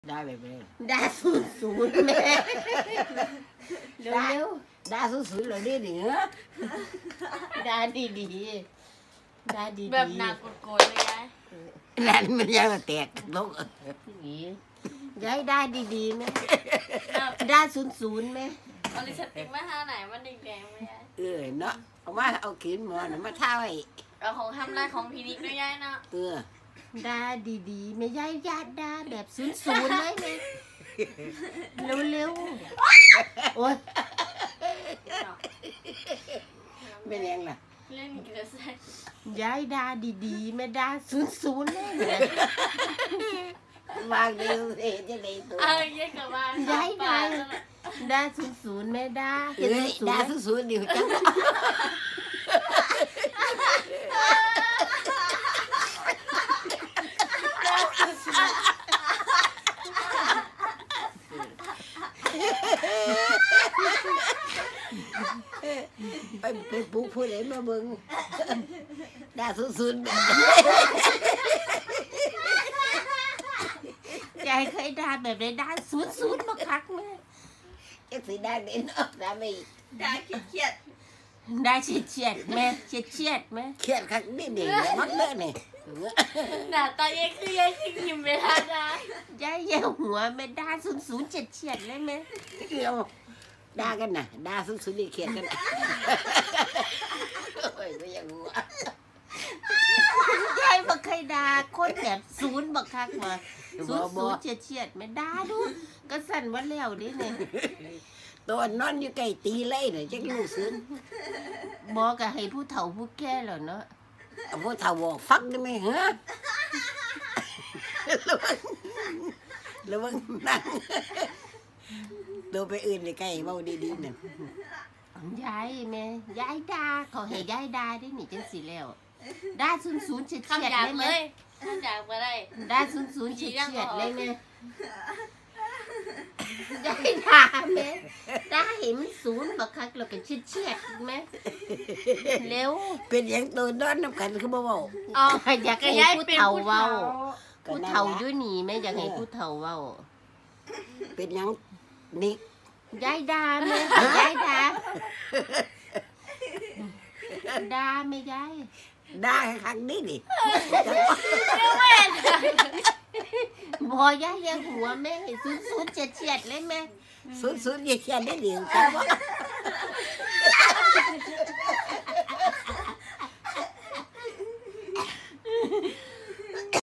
ได้ไปเลยได้00แม่เร็วได้00เลยดิเหนือได้ดีได้ดีแบบหนักโกรธเลยยายนั่นมันยังแตกลงยายได้ดีๆแม่ได้00แม่เอาลิปสติกมาทาไหนมันแดงๆไหมยายเนาะเอามาเอาขีนหมอนมาท่าไว้เอาของทำลายของพินิจด้วยยายเนาะได้ดีๆแม่ยายญาติได้แบบ00เลยแม่เร็วโอ๊ยไม่เลี้ยงล่ะเล่นกระแสยายได้ดีๆแม่ได้00เลยแม่วางเร็วจะเลยตัวยายกับว่ายายได้00แม่ได้ได้00เดี๋ยวจังไปปลุกผู้ใดมาเบิ่งด่าซุนยายเคยด่าแบบไหนด่าซุนมาคักแม่จักสิด่าเด่นออกด่าไม่ด่าเครียดด่าเฉียดแม่เฉียดแม่เครียดคักนี่เด็กมักเด้อนี่หน้าตายายคือยายคือยิ้มเวลาด่ายายแย่หัวแม่ด่า00เฉียดเลยแม่เดี๋ยวด่ากันนะด่า00นี่เครียดกันโอ้ยไม่อยากหัวยายบ่เคยด่าคนแบบ0บักคักมา00เฉียดไม่ด่าดูก็สั่นว่าแล้วดิเนี่ยตัวนอนอยู่ใกล้ตีเลยน่ะจักรู้ซึ้งบ่ก็ให้ผู้เฒ่าผู้แก่แล้วเนาะผู้เฒ่าบอกฟักได้มั้ยฮะแล้วมึงนั่งตัวไปอื่นใกล้เว้าดีๆนั่นยายแม่ยายด่าเขาให้ยายด่าได้นี่จังสิแล้วด่า00เฉียดเลยแม่อยากบ่ได้ด่า00เฉียดเลยแม่ยายด่าแม่ด่าให้มัน0บักคักแล้วก็เฉียดแม่เร็วเป็นหยังตัวนอนนำกันคือบ่เว้าอ๋ออยากให้ผู้เฒ่าเว้าผู้เฒ่าอยู่นี่แม่อยากให้ผู้เฒ่าเว้าเป็นหยังนี่ยายด่าแม่ยายด่าแม่ยายด่าคักนี่ดิบ่ยายอย่าหัวแม่ให้00เฉียดเลยแม่ 00อย่าเขียนได้ดิจังว่า